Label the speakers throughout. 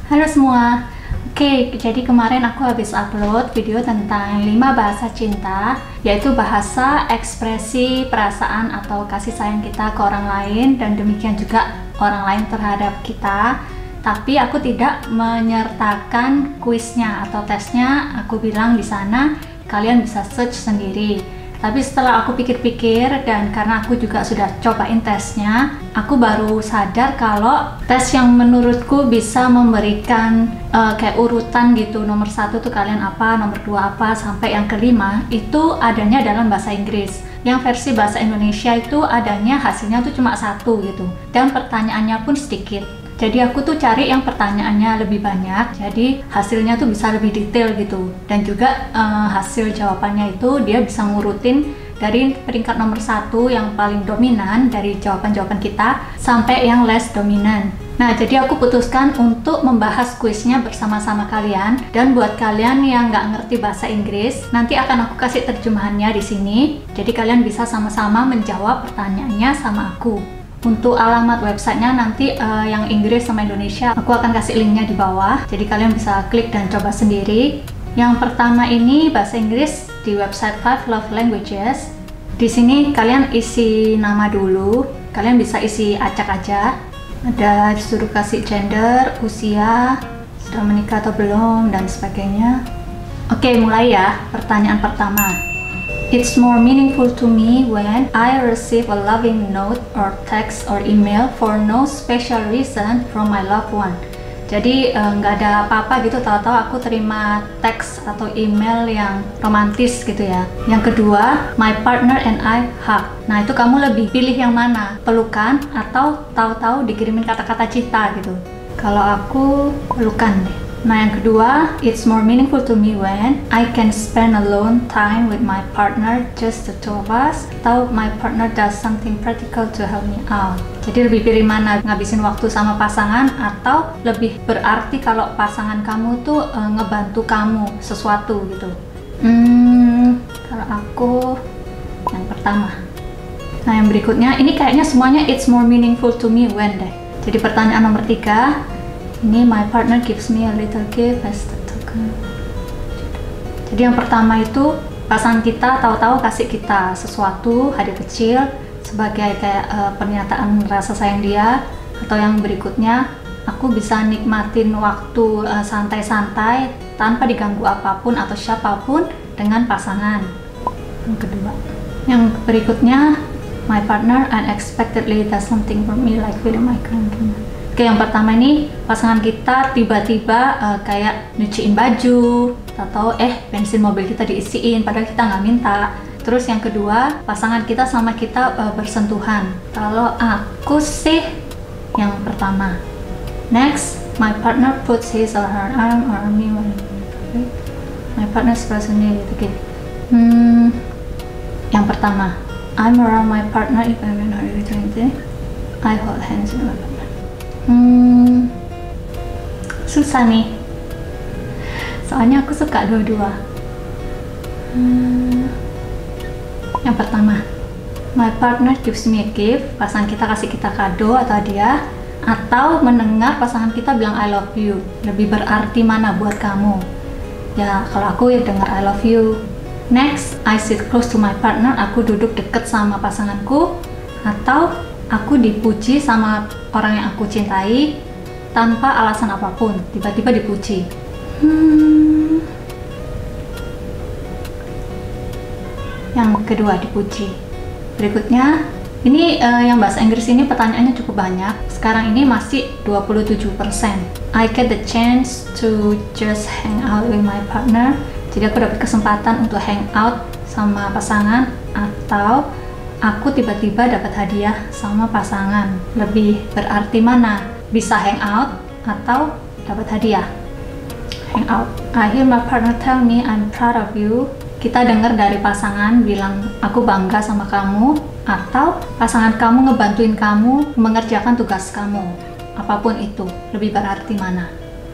Speaker 1: Halo semua. Oke, jadi kemarin aku habis upload video tentang 5 bahasa cinta, yaitu bahasa ekspresi perasaan atau kasih sayang kita ke orang lain dan demikian juga orang lain terhadap kita. Tapi aku tidak menyertakan kuisnya atau tesnya. Aku bilang di sana kalian bisa search sendiri. Tapi setelah aku pikir-pikir dan karena aku juga sudah cobain tesnya, aku baru sadar kalau tes yang menurutku bisa memberikan kayak urutan gitu, nomor 1 tuh kalian apa, nomor 2 apa, sampai yang kelima itu adanya dalam bahasa Inggris. Yang versi bahasa Indonesia itu adanya hasilnya tuh cuma 1 gitu, dan pertanyaannya pun sedikit. Jadi aku tuh cari yang pertanyaannya lebih banyak, jadi hasilnya tuh bisa lebih detail gitu. Dan juga hasil jawabannya itu dia bisa ngurutin dari peringkat nomor 1 yang paling dominan dari jawaban-jawaban kita sampai yang less dominan. Nah, jadi aku putuskan untuk membahas kuisnya bersama-sama kalian. Dan buat kalian yang nggak ngerti bahasa Inggris, nanti akan aku kasih terjemahannya di sini. Jadi kalian bisa sama-sama menjawab pertanyaannya sama aku. Untuk alamat websitenya nanti yang Inggris sama Indonesia aku akan kasih linknya di bawah, jadi kalian bisa klik dan coba sendiri. Yang pertama ini bahasa Inggris di website 5 Love Languages. Di sini kalian isi nama dulu, kalian bisa isi acak aja. Ada disuruh kasih gender, usia, sudah menikah atau belum, dan sebagainya. Oke, mulai ya. Pertanyaan pertama. It's more meaningful to me when I receive a loving note or text or email for no special reason from my loved one. Jadi nggak ada apa-apa gitu, tahu-tahu aku terima teks atau email yang romantis gitu ya. Yang kedua, my partner and I hug. Nah, itu kamu lebih pilih yang mana? Pelukan atau tahu-tahu dikirimin kata-kata cinta gitu? Kalau aku pelukan deh. Nah, yang kedua, it's more meaningful to me when I can spend alone time with my partner, just the two of us, atau my partner does something practical to help me out. Jadi lebih pilih mana? Ngabisin waktu sama pasangan atau lebih berarti kalau pasangan kamu tuh ngebantu kamu sesuatu gitu? Kalau aku yang pertama. Nah, yang berikutnya, ini kayaknya semuanya it's more meaningful to me when deh. Jadi pertanyaan nomor 3, ini my partner gives me a little gift as the token. Jadi yang pertama itu pasangan kita tahu-tahu kasih kita sesuatu, hadiah kecil sebagai kayak pernyataan rasa sayang dia. Atau yang berikutnya, aku bisa nikmatin waktu santai-santai tanpa diganggu apapun atau siapapun dengan pasangan. Yang kedua. Yang berikutnya, my partner unexpectedly does something for me like filling my current. Oke, yang pertama ini pasangan kita tiba-tiba kayak nyuciin baju atau bensin mobil kita diisiin padahal kita nggak minta. Terus yang kedua, pasangan kita sama kita bersentuhan. Kalau aku sih yang pertama. Next, my partner puts his or her arm around me when my partner's present. Oke. Yang pertama, I'm around my partner if I'm not really trying. I hold hands with my partner. Susah nih, soalnya aku suka dua-dua. Yang pertama, my partner gives me a gift, pasangan kita kasih kita kado atau hadiah, atau mendengar pasangan kita bilang I love you. Lebih berarti mana buat kamu? Ya, kalau aku ya dengar I love you. Next, I sit close to my partner, aku duduk deket sama pasanganku, atau aku dipuji sama orang yang aku cintai tanpa alasan apapun, tiba-tiba dipuji. Yang kedua, dipuji. Berikutnya, ini yang bahasa Inggris ini pertanyaannya cukup banyak. Sekarang ini masih 27%. I get the chance to just hang out with my partner. Jadi aku dapat kesempatan untuk hang out sama pasangan, atau aku tiba-tiba dapat hadiah sama pasangan. Lebih berarti mana? Bisa hang out atau dapat hadiah? Hang out. I hear my partner tell me I'm proud of you. Kita dengar dari pasangan bilang aku bangga sama kamu, atau pasangan kamu ngebantuin kamu mengerjakan tugas kamu. Apapun itu, lebih berarti mana?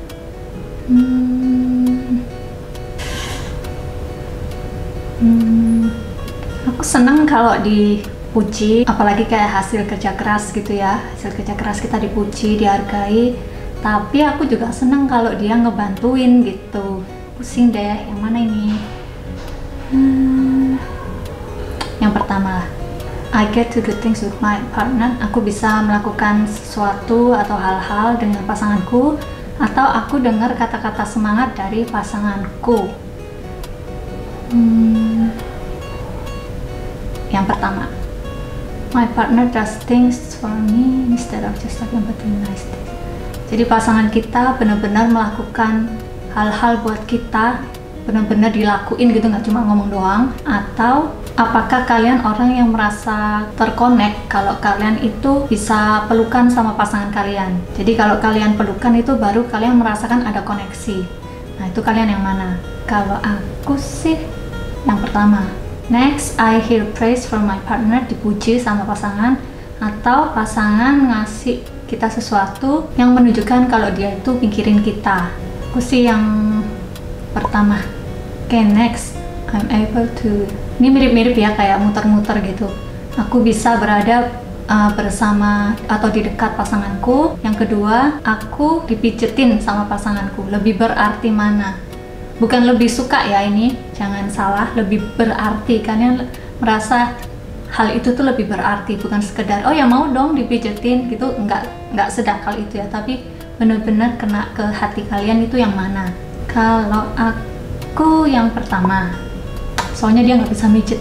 Speaker 1: Aku seneng kalau dipuji, apalagi kayak hasil kerja keras gitu ya. Hasil kerja keras kita dipuji, dihargai. Tapi aku juga seneng kalau dia ngebantuin gitu. Pusing deh, yang mana ini? Yang pertama, I get to do things with my partner. Aku bisa melakukan sesuatu atau hal-hal dengan pasanganku, atau aku dengar kata-kata semangat dari pasanganku. Yang pertama, my partner does things for me instead of just talking about doing nice things. Jadi pasangan kita benar-benar melakukan hal-hal buat kita, benar-benar dilakuin gitu, nggak cuma ngomong doang. Atau apakah kalian orang yang merasa terkonek kalau kalian itu bisa pelukan sama pasangan kalian? Jadi kalau kalian pelukan itu baru kalian merasakan ada koneksi. Nah, itu kalian yang mana? Kalau aku sih yang pertama. Next, I hear praise from my partner, dipuji sama pasangan, atau pasangan ngasih kita sesuatu yang menunjukkan kalau dia itu pikirin kita. Aku sih yang pertama. Oke, next, I'm able to, ini mirip-mirip ya, kayak muter-muter gitu. Aku bisa berada bersama atau di dekat pasanganku. Yang kedua, aku dipijetin sama pasanganku. Lebih berarti mana? Bukan lebih suka ya, ini jangan salah, lebih berarti. Kalian merasa hal itu tuh lebih berarti, bukan sekedar oh ya mau dong dipijetin gitu, nggak sedakal itu ya, tapi benar-benar kena ke hati kalian. Itu yang mana? Kalau aku yang pertama, soalnya dia nggak bisa mijet.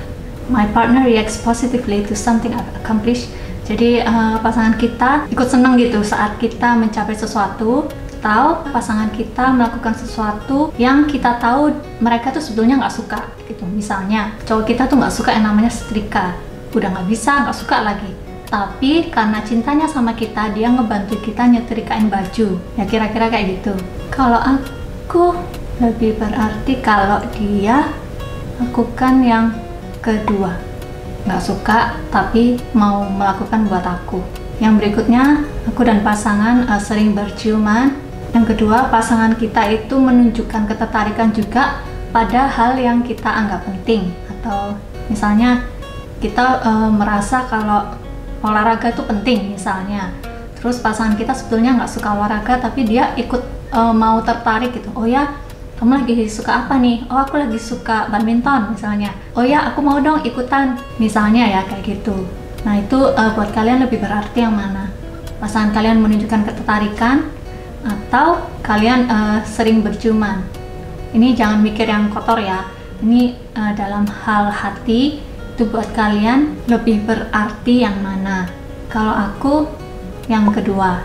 Speaker 1: My partner reacts positively to something I've accomplished. Jadi pasangan kita ikut seneng gitu saat kita mencapai sesuatu, atau pasangan kita melakukan sesuatu yang kita tahu mereka tuh sebetulnya nggak suka gitu. Misalnya cowok kita tuh nggak suka yang namanya setrika, udah nggak bisa, nggak suka lagi, tapi karena cintanya sama kita dia ngebantu kita nyetrikain baju ya, kira-kira kayak gitu. Kalau aku lebih berarti kalau dia lakukan yang kedua, nggak suka tapi mau melakukan buat aku. Yang berikutnya, aku dan pasangan sering berciuman. Yang kedua, pasangan kita itu menunjukkan ketertarikan juga pada hal yang kita anggap penting. Atau misalnya kita merasa kalau olahraga itu penting misalnya. Terus pasangan kita sebetulnya nggak suka olahraga, tapi dia ikut mau tertarik gitu. Oh ya, kamu lagi suka apa nih? Oh, aku lagi suka badminton misalnya. Oh ya, aku mau dong ikutan. Misalnya ya, kayak gitu. Nah, itu buat kalian lebih berarti yang mana? Pasangan kalian menunjukkan ketertarikan, atau kalian sering berciuman? Ini jangan mikir yang kotor ya, ini dalam hal hati, itu buat kalian lebih berarti yang mana? Kalau aku yang kedua.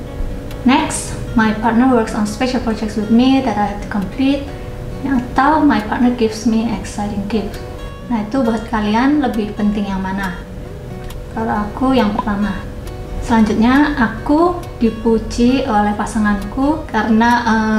Speaker 1: Next, my partner works on special projects with me that I have to complete, atau my partner gives me exciting gifts. Nah, itu buat kalian lebih penting yang mana? Kalau aku yang pertama. Selanjutnya, aku dipuji oleh pasanganku karena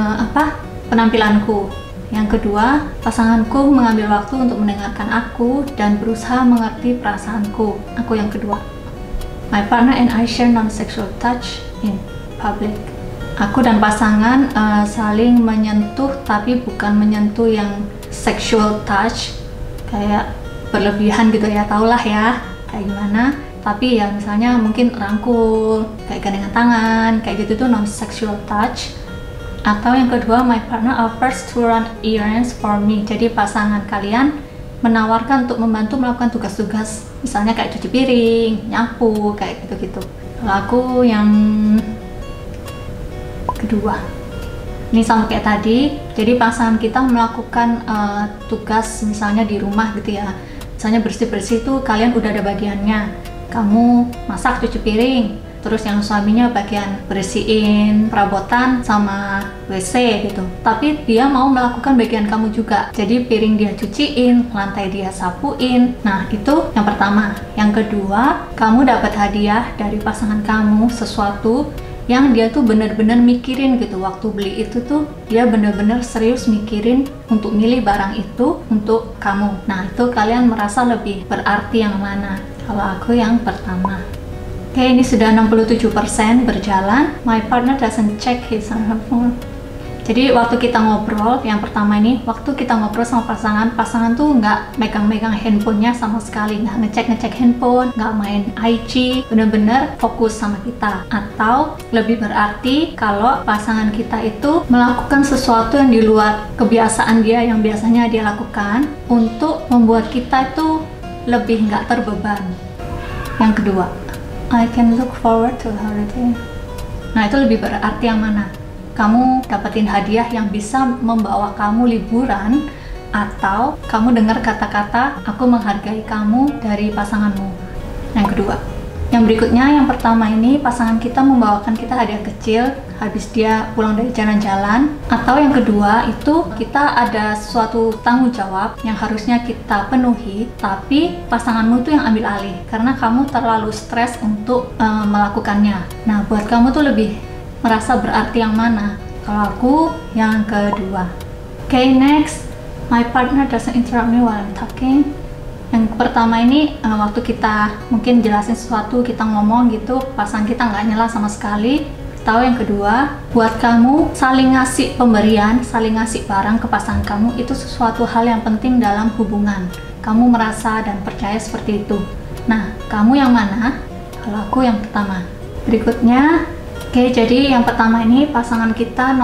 Speaker 1: penampilanku. Yang kedua, pasanganku mengambil waktu untuk mendengarkan aku dan berusaha mengerti perasaanku. Aku yang kedua. My partner and I share non-sexual touch in public. Aku dan pasangan saling menyentuh, tapi bukan menyentuh yang sexual touch kayak berlebihan gitu ya, taulah ya kayak gimana. Tapi ya misalnya mungkin rangkul, kayak gandengan tangan, kayak gitu tuh non-sexual touch. Atau yang kedua, my partner offers to run errands for me. Jadi pasangan kalian menawarkan untuk membantu melakukan tugas-tugas, misalnya kayak cuci piring, nyapu, kayak gitu-gitu. Kalau aku yang kedua, ini sama kayak tadi. Jadi pasangan kita melakukan tugas misalnya di rumah gitu ya. Misalnya bersih-bersih tuh kalian udah ada bagiannya. Kamu masak, cuci piring, terus yang suaminya bagian bersihin perabotan sama WC gitu. Tapi dia mau melakukan bagian kamu juga. Jadi piring dia cuciin, lantai dia sapuin. Nah, itu yang pertama. Yang kedua, kamu dapat hadiah dari pasangan kamu, sesuatu yang dia tuh bener-bener mikirin gitu. Waktu beli itu tuh dia bener-bener serius mikirin untuk milih barang itu untuk kamu. Nah, itu kalian merasa lebih berarti yang mana? Kalau aku yang pertama. Oke, ini sudah 67% berjalan. My partner doesn't check his or her phone. Jadi waktu kita ngobrol, yang pertama ini, waktu kita ngobrol sama pasangan tuh nggak megang-megang handphonenya sama sekali, nggak ngecek handphone, nggak main IG, bener-bener fokus sama kita. Atau lebih berarti kalau pasangan kita itu melakukan sesuatu yang di luar kebiasaan dia yang biasanya dia lakukan untuk membuat kita itu lebih nggak terbeban. Yang kedua, I can look forward to a holiday. Nah, itu lebih berarti yang mana? Kamu dapetin hadiah yang bisa membawa kamu liburan, atau kamu dengar kata-kata aku menghargai kamu dari pasanganmu. Yang kedua. Yang berikutnya, yang pertama ini pasangan kita membawakan kita hadiah kecil habis dia pulang dari jalan-jalan. Atau yang kedua itu kita ada suatu tanggung jawab yang harusnya kita penuhi, tapi pasanganmu itu yang ambil alih karena kamu terlalu stres untuk melakukannya. Nah, buat kamu tuh lebih merasa berarti yang mana? Kalau aku, yang kedua. Okay, next. My partner doesn't interrupt me while I'm talking. Yang pertama ini, waktu kita mungkin jelasin sesuatu, kita ngomong gitu, pasangan kita nggak nyela sama sekali. Atau yang kedua, buat kamu saling ngasih pemberian, saling ngasih barang ke pasangan kamu, itu sesuatu hal yang penting dalam hubungan. Kamu merasa dan percaya seperti itu. Nah, kamu yang mana? Kalau aku yang pertama. Berikutnya, oke, jadi yang pertama ini pasangan kita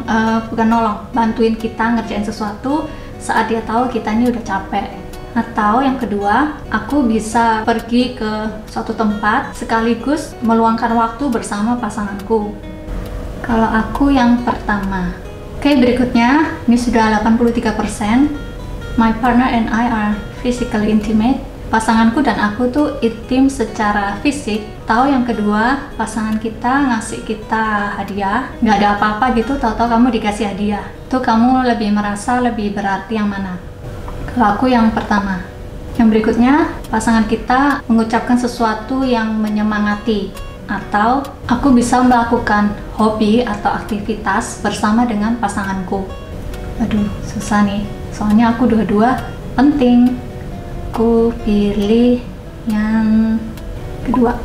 Speaker 1: bantuin kita ngerjain sesuatu saat dia tahu kita ini udah capek. Atau yang kedua, aku bisa pergi ke suatu tempat sekaligus meluangkan waktu bersama pasanganku. Kalau aku yang pertama. Oke, berikutnya, ini sudah 83%. My partner and I are physically intimate. Pasanganku dan aku tuh intim secara fisik. Tahu yang kedua, pasangan kita ngasih kita hadiah, nggak ada apa-apa gitu, tahu-tahu kamu dikasih hadiah. Tuh kamu lebih merasa lebih berarti yang mana? Kalau aku yang pertama. Yang berikutnya, pasangan kita mengucapkan sesuatu yang menyemangati, atau aku bisa melakukan hobi atau aktivitas bersama dengan pasanganku. Aduh, susah nih, soalnya aku dua-dua penting. Aku pilih yang kedua.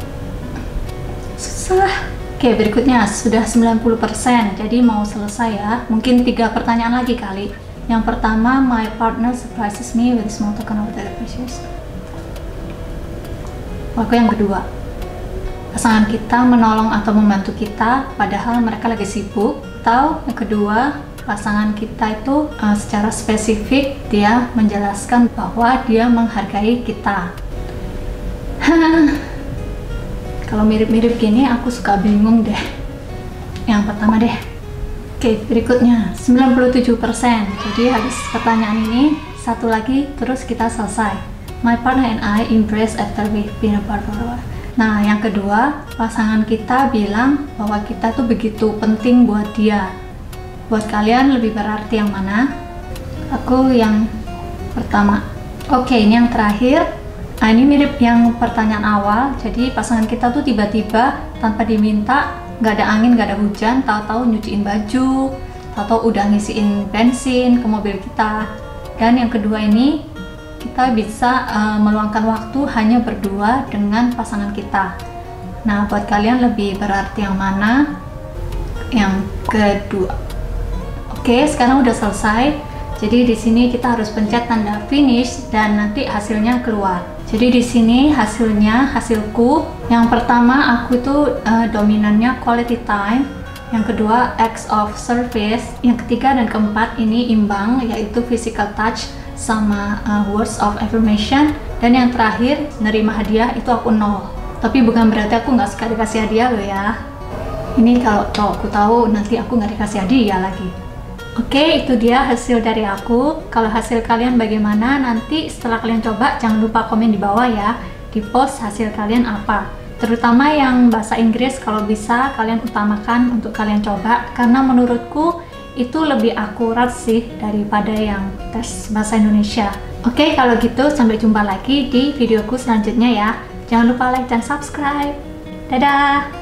Speaker 1: Susah. Oke, berikutnya sudah 90%, jadi mau selesai ya. Mungkin 3 pertanyaan lagi kali. Yang pertama, my partner surprises me with small token of their appreciation. Aku yang kedua. Pasangan kita menolong atau membantu kita padahal mereka lagi sibuk. Atau yang kedua, pasangan kita itu secara spesifik dia menjelaskan bahwa dia menghargai kita. Kalau mirip-mirip gini aku suka bingung deh. Yang pertama deh. Oke, berikutnya 97%. Jadi habis pertanyaan ini satu lagi terus kita selesai. My partner and I embrace after we've been apart for a while. Nah, yang kedua, pasangan kita bilang bahwa kita tuh begitu penting buat dia. Buat kalian lebih berarti yang mana? Aku yang pertama. Oke, ini yang terakhir. Nah, ini mirip yang pertanyaan awal. Jadi pasangan kita tuh tiba-tiba tanpa diminta, nggak ada angin, nggak ada hujan, tahu-tahu nyuciin baju, tahu-tahu udah ngisiin bensin ke mobil kita. Dan yang kedua ini, kita bisa meluangkan waktu hanya berdua dengan pasangan kita. Nah, buat kalian lebih berarti yang mana? Yang kedua. Oke, sekarang udah selesai. Jadi di sini kita harus pencet tanda finish dan nanti hasilnya keluar. Jadi di sini hasilku. Yang pertama aku itu dominannya quality time. Yang kedua acts of service. Yang ketiga dan keempat ini imbang, yaitu physical touch sama words of affirmation. Dan yang terakhir nerima hadiah itu aku 0. Tapi bukan berarti aku nggak suka dikasih hadiah loh ya. Ini kalau cowokku tahu nanti aku nggak dikasih hadiah lagi. Oke, itu dia hasil dari aku. Kalau hasil kalian bagaimana, nanti setelah kalian coba jangan lupa komen di bawah ya, di post hasil kalian apa. Terutama yang bahasa Inggris, kalau bisa kalian utamakan untuk kalian coba, karena menurutku itu lebih akurat sih daripada yang tes bahasa Indonesia. Oke, kalau gitu sampai jumpa lagi di videoku selanjutnya ya. Jangan lupa like dan subscribe. Dadah!